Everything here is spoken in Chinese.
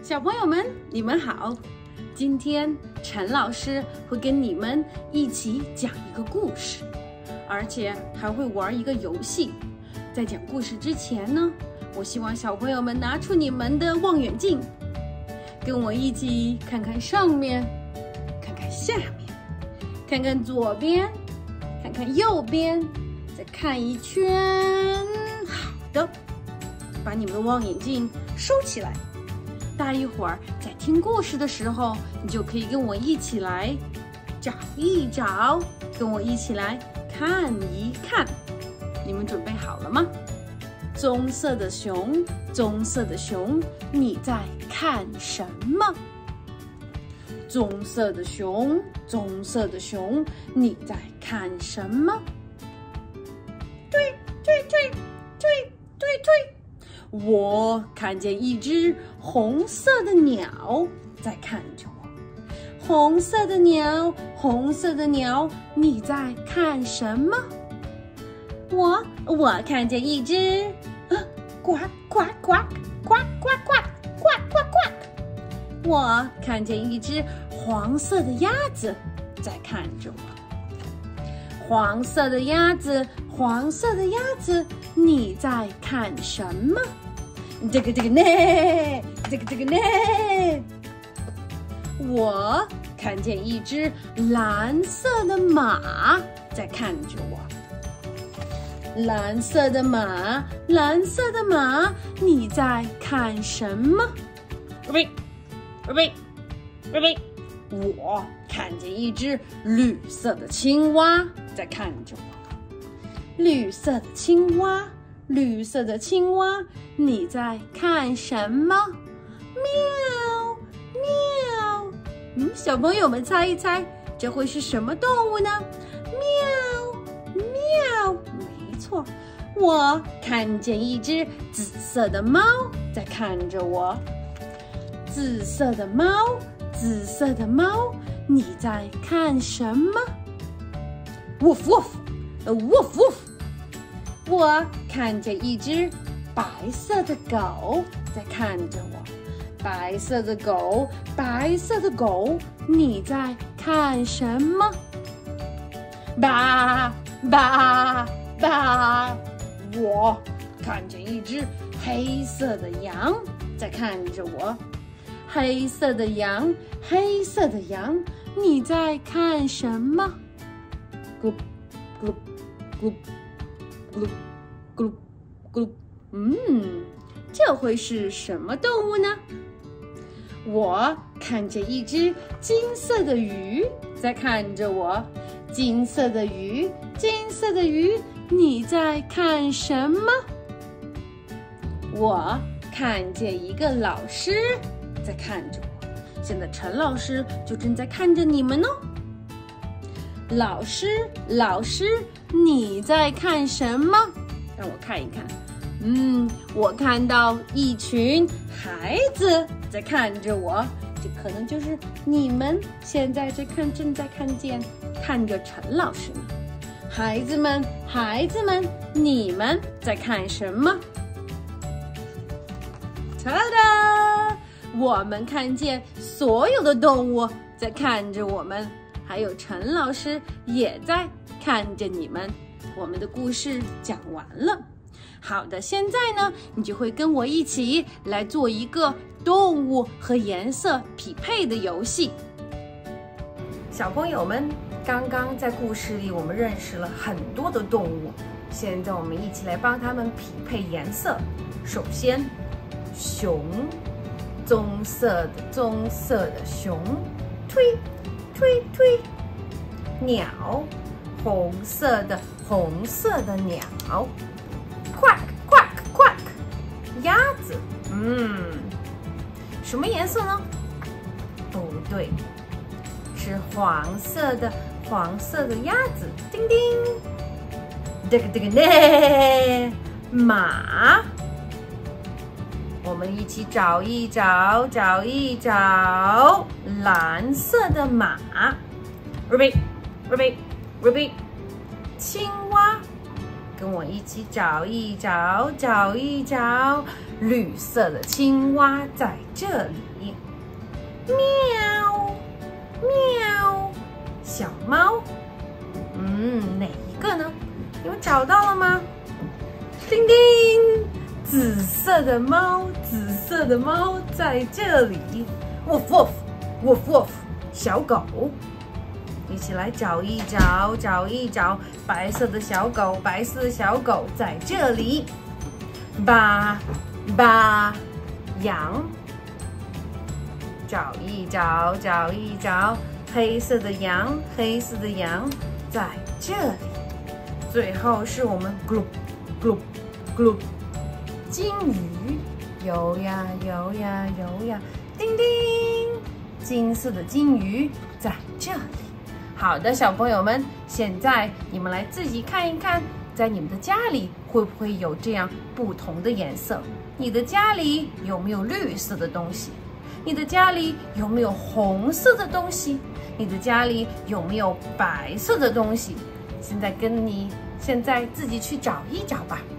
小朋友们，你们好！今天陈老师会跟你们一起讲一个故事，而且还会玩一个游戏。在讲故事之前呢，我希望小朋友们拿出你们的望远镜，跟我一起看看上面，看看下面，看看左边，看看右边，再看一圈。好的，把你们的望远镜收起来。待一会儿在听故事的时候，你就可以跟我一起来找一找，跟我一起来看一看。你们准备好了吗？棕色的熊，棕色的熊，你在看什么？棕色的熊，棕色的熊，你在看什么？对对对对对对。我看见一只红色的鸟在看着我。红色的鸟，红色的鸟，你在看什么？我看见一只呱呱呱呱呱呱呱呱呱。我看见一只黄色的鸭子在看着我。黄色的鸭子，黄色的鸭子，你在看什么？这个呢？这个呢？我看见一只蓝色的马在看着我。蓝色的马，蓝色的马，你在看什么？我看见一只绿色的青蛙在看着我。绿色的青蛙，绿色的青蛙，你在看什么？喵喵。小朋友们猜一猜，这会是什么动物呢？喵喵。没错，我看见一只紫色的猫在看着我。紫色的猫，紫色的猫，你在看什么？ Woof woof woof woof。 我看见一只白色的狗在看着我。白色的狗，白色的狗，你在看什么？吧吧吧。我看见一只黑色的羊在看着我。黑色的羊，黑色的羊，你在看什么？咕咕咕咕咕咕。这会是什么动物呢？我看见一只金色的鱼在看着我。金色的鱼，金色的鱼，你在看什么？我看见一个老师在看着我。现在陈老师就正在看着你们哦。老师，老师，你在看什么？让我看一看。我看到一群孩子在看着我，这可能就是你们现在正在看着陈老师呢。孩子们，孩子们，你们在看什么？哒哒！我们看见所有的动物在看着我们，还有陈老师也在看着你们。我们的故事讲完了。好的，现在呢，你就会跟我一起来做一个动物和颜色匹配的游戏。小朋友们，刚刚在故事里我们认识了很多的动物，现在我们一起来帮它们匹配颜色。首先，熊，棕色的熊，推推推。鸟，红色的鸟。quack quack quack。 鸭子，什么颜色呢？不对，是黄色的鸭子。叮叮。这个呢？马。我们一起找一找蓝色的马。Ruby。青蛙。跟我一起找一找绿色的青蛙在这里。 喵喵，小猫。哪一个呢？你们找到了吗？叮叮，紫色的猫，紫色的猫在这里。Woof woof woof woof， 小狗。一起来找一找，找一找，白色的小狗，白色的小狗在这里。吧吧，羊。找一找，找一找，黑色的羊，黑色的羊在这里。最后是我们 group group group 金鱼，游呀游呀游呀，叮叮，金色的金鱼在这里。好的，小朋友们，现在你们来自己看一看，在你们的家里会不会有这样不同的颜色？你的家里有没有绿色的东西？你的家里有没有红色的东西？你的家里有没有白色的东西？现在自己去找一找吧。